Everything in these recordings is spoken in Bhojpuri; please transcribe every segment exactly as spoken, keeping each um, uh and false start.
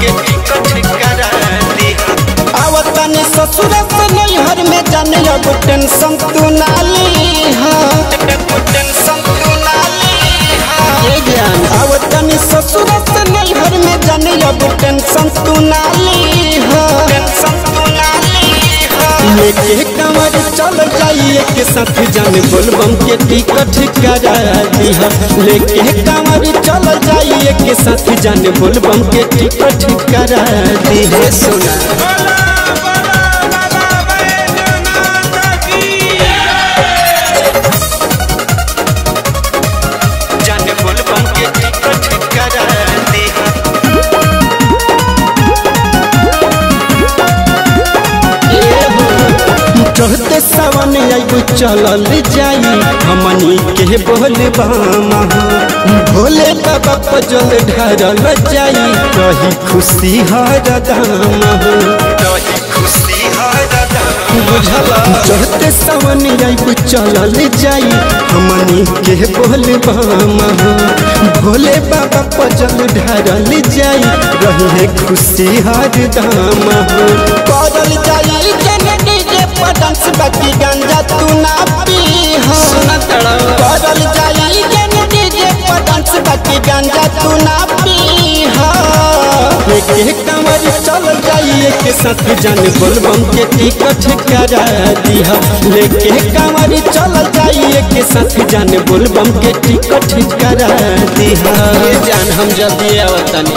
के टिकट करा दी। आवतनी ससुर से नैहर में जाने अब टेंशन तू ना ली टेंशन तू ना ली ज्ञान। आवतनी ससुर से नैहर में जाने अब टेंशन तू ना ली टेंशन तू ना ली। लेके कमर चल जाइए के साथ जान बोलबम के टिकट करा दी। लेके कमर चल जाइए के साथ जान बोलबम के टिकट करा दी। सुना चढ़ते सावन आइबू चलल जाई हमनी के बोलबामा भोले बाबा पर जल ढारल जाई रही खुशी हरदम रही खुशी हरदम बुझला। चढ़ते सावन आइबू चलल जाई हमनी के बोलबामा भोले बाबा पर जल ढारल जाई रही खुशी हरदम करल जाई डांस बाकी गांजा तू ना पी करल जाई डीजे पर डांस बाकी गांजा तू ना पी। लेके कमर चल जाइए के साथ जान बोलबम के टिकट करा दी। लेके कमर चल जाइए के साथ जान बोलबम के टिकट करा दी। जान हम जल्दी आवतनी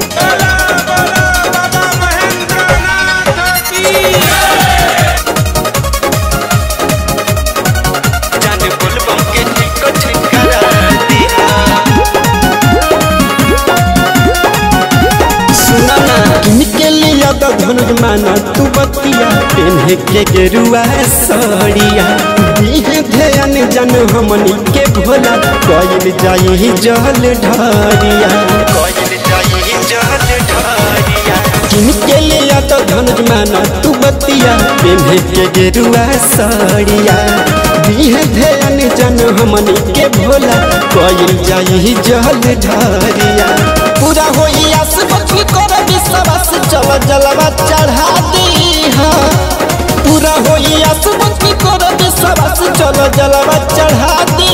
धनुष माना तू बतिया पेन्हे के गेरुआ सड़िया दीहे ध्यान जन हमनी के भोला कइल जाई जल ढारिया कइल जाई जल ढारिया। किनके लिया तो धनुष माना तू बतिया पेन्हे के गेरुआ सड़िया दीहे ध्यान जन हमनी के भोला कइल जाई जल ढारिया। पूरा होई आस बचनी कर विश्वास चल जलवा चढ़ा दी। पूरा होई आस बचनी कर विश्वास चल जलवा चढ़ा दी।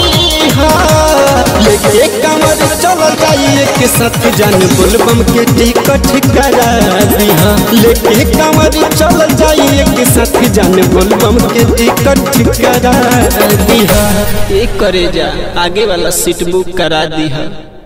लेके कमर चल जाइए के साथ जान बोलबम के टिकट करा दी। लेके कमर चल जाइए के साथ जान बोलबम के टिकट करा दी। एक करे जा आगे वाला सीट बुक करा दी।